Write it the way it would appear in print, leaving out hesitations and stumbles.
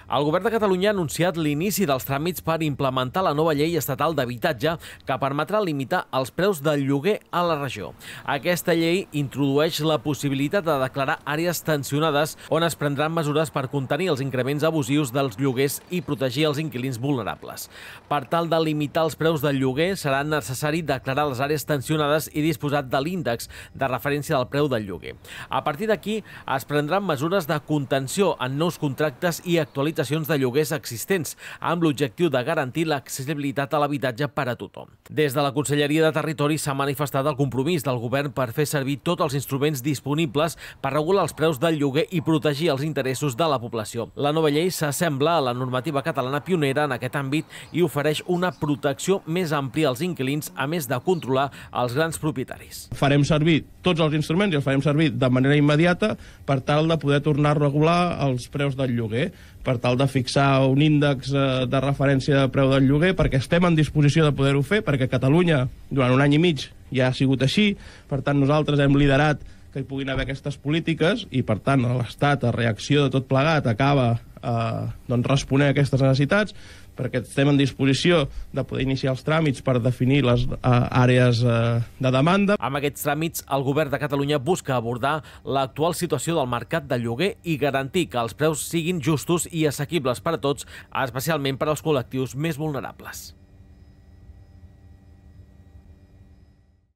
El Govern de Catalunya ha anunciat l'inici dels tràmits per implementar la nova llei estatal d'habitatge que permetrà limitar els preus del lloguer a la regió. Aquesta llei introdueix la possibilitat de declarar àrees tensionades on es prendran mesures per contenir els increments abusius dels lloguers i protegir els inquilins vulnerables. Per tal de limitar els preus del lloguer, serà necessari declarar les àrees tensionades i disposar de l'índex de referència del preu del lloguer. A partir d'aquí, es prendran mesures de contenció en nous contractes i actualitzacions de lloguers existents, amb l'objectiu de garantir l'accessibilitat a l'habitatge per a tothom. Des de la Conselleria de Territori s'ha manifestat el compromís del govern per fer servir tots els instruments disponibles per regular els preus del lloguer i protegir els interessos de la població. La nova llei s'assembla a la normativa catalana pionera en aquest àmbit i ofereix una protecció més àmplia als inquilins, a més de controlar els grans propietaris. Farem servir tots els instruments i els farem servir de manera immediata per tal de poder tornar a regular els preus del lloguer, per tal de fixar un índex de referència de preu del lloguer, perquè estem en disposició de poder-ho fer, perquè Catalunya durant un any i mig ja ha sigut així. Per tant, nosaltres hem liderat que hi puguin haver aquestes polítiques i, per tant, l'Estat, a reacció de tot plegat, acaba responent a aquestes necessitats, perquè estem en disposició de poder iniciar els tràmits per definir les àrees de demanda. Amb aquests tràmits, el Govern de Catalunya busca abordar l'actual situació del mercat de lloguer i garantir que els preus siguin justos i assequibles per a tots, especialment per als col·lectius més vulnerables.